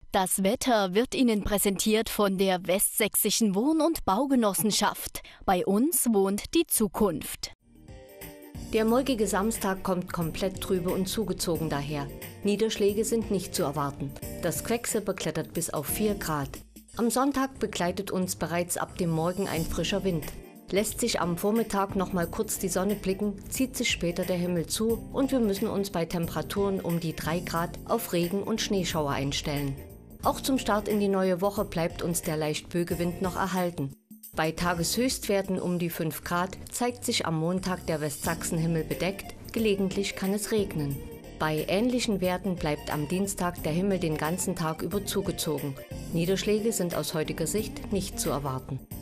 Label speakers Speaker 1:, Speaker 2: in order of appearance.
Speaker 1: Das Wetter wird Ihnen präsentiert von der Westsächsischen Wohn- und Baugenossenschaft. Bei uns wohnt die Zukunft.
Speaker 2: Der morgige Samstag kommt komplett trübe und zugezogen daher. Niederschläge sind nicht zu erwarten. Das Quecksilber klettert bis auf 4 Grad. Am Sonntag begleitet uns bereits ab dem Morgen ein frischer Wind. Lässt sich am Vormittag noch mal kurz die Sonne blicken, zieht sich später der Himmel zu und wir müssen uns bei Temperaturen um die 3 Grad auf Regen- und Schneeschauer einstellen. Auch zum Start in die neue Woche bleibt uns der leicht Bögewind noch erhalten. Bei Tageshöchstwerten um die 5 Grad zeigt sich am Montag der Westsachsenhimmel bedeckt, gelegentlich kann es regnen. Bei ähnlichen Werten bleibt am Dienstag der Himmel den ganzen Tag über zugezogen. Niederschläge sind aus heutiger Sicht nicht zu erwarten.